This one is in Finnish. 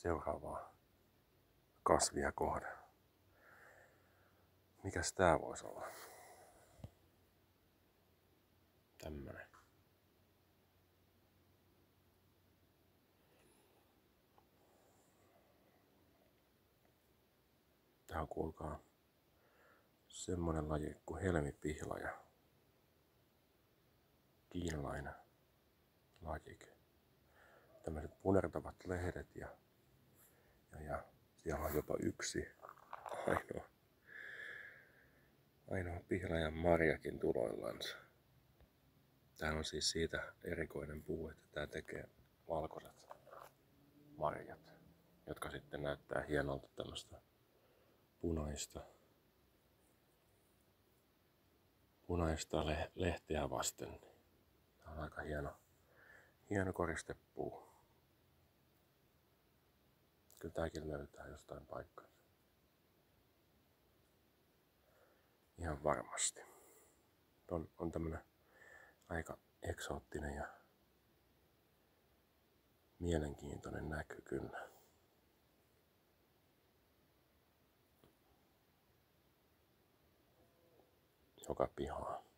seuraavaa kasvia kohden. Mikäs tää voisi olla? Tämmönen. Tää on kuulkaa semmonen laji kuin helmipihlaja. Kiinalainen lajike. Tämmöiset punertavat lehdet ja siellä on jopa yksi ainoa pihlajan marjakin tuloillansa. Tää on siis siitä erikoinen puu, että tää tekee valkoiset marjat, jotka sitten näyttää hienolta tämmöstä punaista lehteä vasten. Tää on aika hieno koristepuu. Kyllä tääkin löytää jostain paikkaa. Ihan varmasti. On tämmönen aika eksoottinen ja mielenkiintoinen näky kyllä. Joka pihaan.